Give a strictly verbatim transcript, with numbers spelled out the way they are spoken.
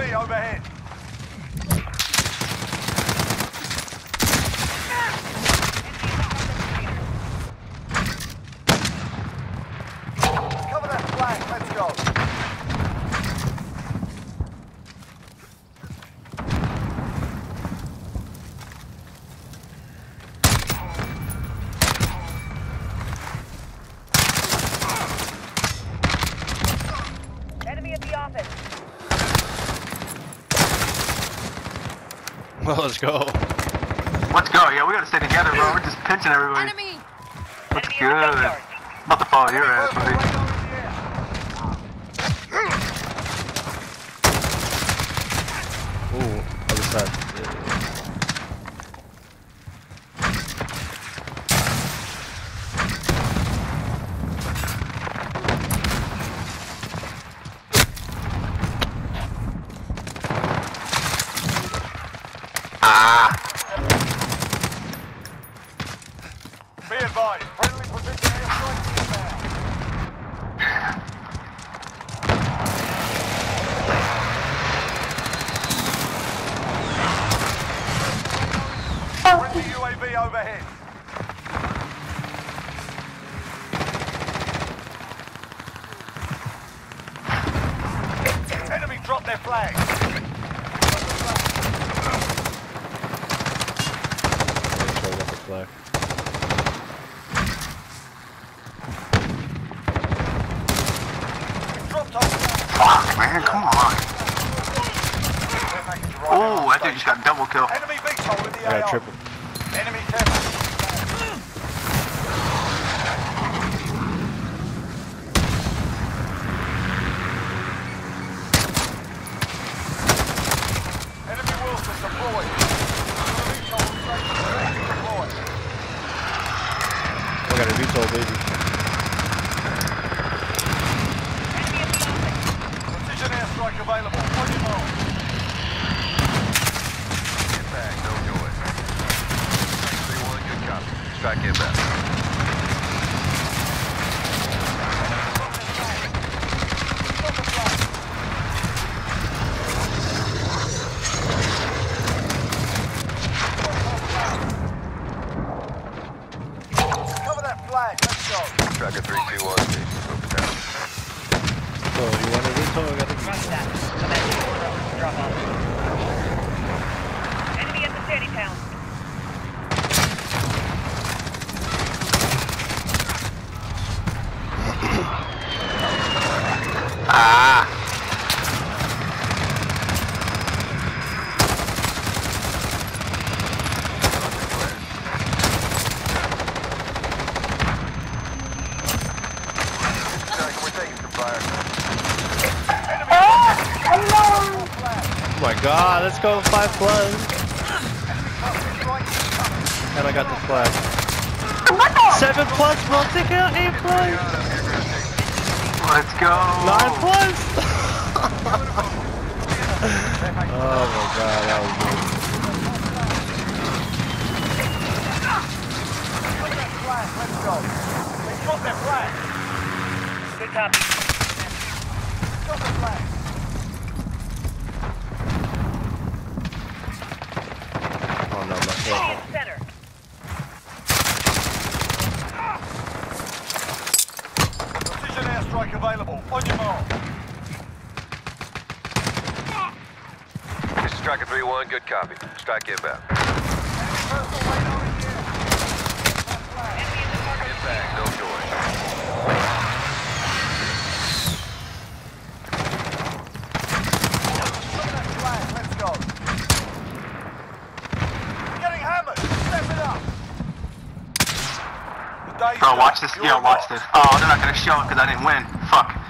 V overhead. Cover that flag, let's go. Enemy at the office. Well, let's go. Let's go. Yeah, we gotta stay together, bro. We're just pinching everybody. Enemy. What's Enemy good? in the junkyard. About to follow your ass, buddy. Ooh, other side. Ah. Be advised, friendly precision airstrike inbound. Friendly U A V overhead. Enemy dropped their flag. Show up the flag. Dropped off flag. Fuck, man. Come on. Oh, that dude just got double kill. Enemy VTOL in the I got A R. triple. Enemy camera. Enemy Wilson deployed. VTOL station deployed. I got a VTOL, baby. Precision airstrike available. On your mark. Impact, no noise. three one, good copy. Strike inbound. Cover that flag, let's go. Tracker three two one, open down. So, you want a VTOL? I got a Run VTOL. that. Command order. Drop off. Enemy at the sandy town. Ah. We're taking some fire. Oh my god, let's go five plus. And I got the flag. Seven plus, bro. Take out eight plus. Let's go. Nine plus. Oh my god, that was good. Let's go. They dropped their flag. Good copy. Drop their flag. Oh no, my Enemy fault. in center. Precision airstrike available. On your mark. This is Striker three one, good copy. Strike inbound. Personal radar in the air. Enemy in the target. Impact, no noise. Cover that flag. Let's go. Getting hammered. Step it up. The day's Bro, watch done. this. You're Yeah, watch lost. this. Oh, they're not gonna show it because I didn't win. Fuck.